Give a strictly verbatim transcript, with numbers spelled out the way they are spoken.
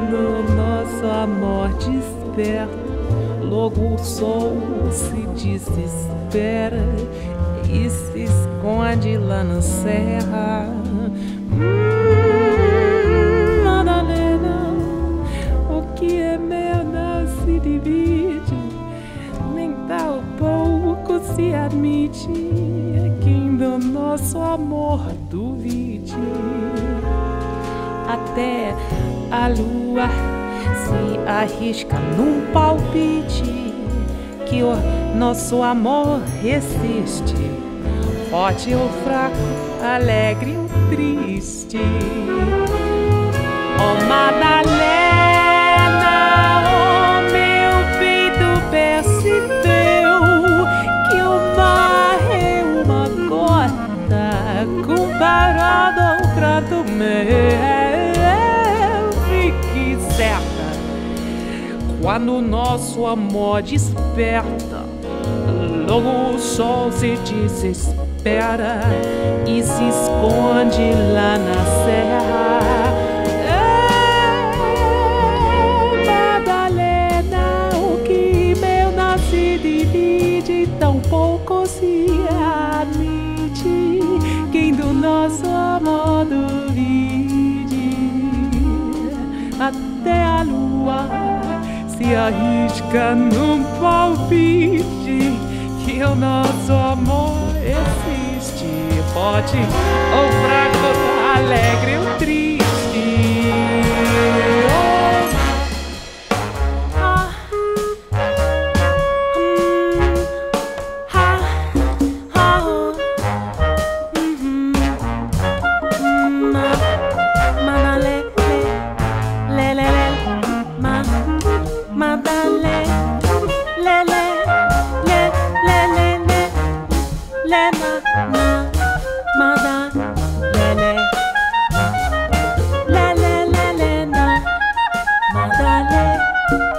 quando nosso amor desperta, logo o sol se desespera e se esconde lá na serra. Hum, Madalena, o que é meu não se divide, nem tal pouco se admite quem do nosso amor duvide. Até a lua se arrisca num palpite que o nosso amor resiste, forte ou fraco, alegre ou triste. Oh Madalena, oh meu peito percebeu que o mar é uma gota comparado ao prato meu. Fique certa, quando o nosso amor desperta, logo o sol se desespera e se esconde lá na serra. É, Madalena, o que meu não se divide, tão pouco se admite quem do nosso amor duvide. Até a lua se arrisca num palpite que o nosso amor existe, forte ou fraco, alegre ou triste. Ah, hum, ah, ah, hum, hum, Madalena, le, le, le, ma, Madalena, le, le, le, le, le, le, ma, ma, mada, le, le, le, le, le, le, na, Madalena.